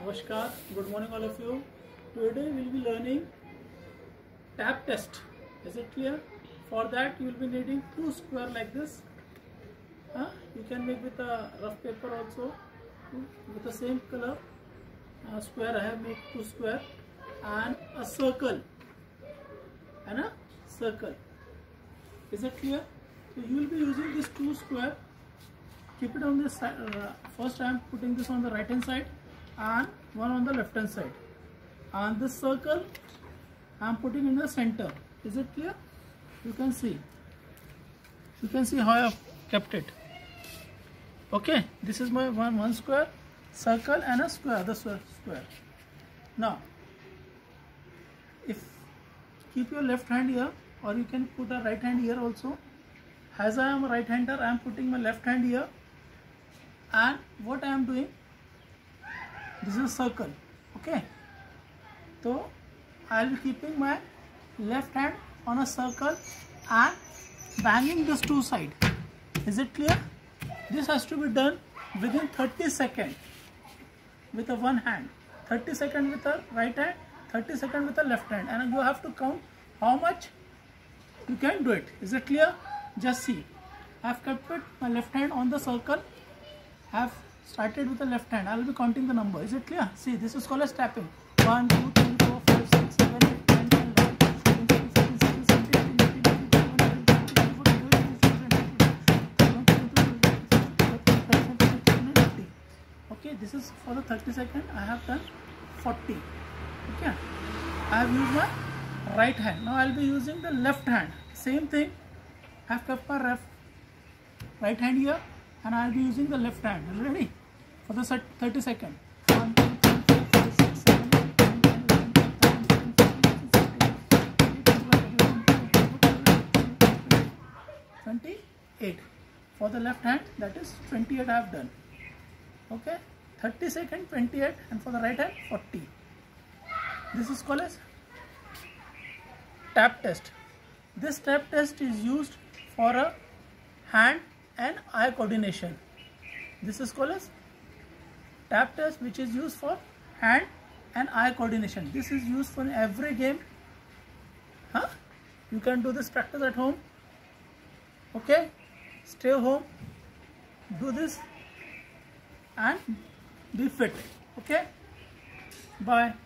Namaskar, good morning all of you. Today we will be learning tap test. Is it clear? For that you will be needing two square like this. You can make with a rough paper also with the same color. Square I have made two square and a circle and a circle. Is it clear? So you will be using this two square. Keep it on this side. First I am putting this on the right hand side and one on the left hand side, and this circle I am putting in the center. Is it clear? You can see how I have kept it. Okay, this is my one square, circle and a square, other square. Now if keep your left hand here, or you can put a right hand here also. As I am a right hander, I am putting my left hand here, and what I am doing, this is a circle. Okay, so I will be keeping my left hand on a circle and banging this two side. Is it clear? This has to be done within 30 seconds with a one hand, 30 seconds with the right hand, 30 seconds with the left hand, and you have to count how much you can do it. Is it clear? Just see, I have kept it my left hand on the circle. I have started with the left hand. I will be counting the number. Is it clear? See, this is called as tapping. 1, 2, 3, 4, 5, 6, 7, 8, 10, 11, 12, 13, 14, 15, 16, 17, 18, 19, 20, 21, 22, 23, 24, 25, 26, 27, 28, 29, 30. Okay, this is for the 30 seconds. I have done 40. Okay, I have used my right hand. Now I will be using the left hand. Same thing. I have kept my right hand here, and I will be using the left hand. Ready? For the 30 seconds. 1, 2, 3, 4, 5, 6, 7, 8, 9, 10, 11, 12, 13, 14, 15, 28. For the left hand, that is 28 I have done. Okay? 30 seconds, 28, and for the right hand, 40. This is called as tap test. This tap test is used for a hand and eye coordination. This is called as tap test, which is used for hand and eye coordination. This is used for every game. You can do this practice at home. Okay, stay home, do this and be fit. Okay, bye.